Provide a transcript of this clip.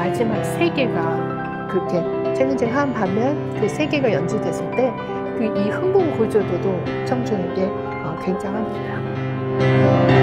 마지막 세 개가 그렇게 챌린징한 반면 그 세 개가 연주됐을 때 그 이 흥분 고조도도 청중에게 굉장합니다.